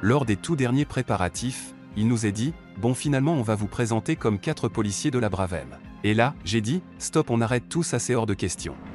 Lors des tout derniers préparatifs, il nous est dit, bon finalement on va vous présenter comme 4 policiers de la Bravem. Et là, j'ai dit, stop on arrête tout ça c'est hors de question.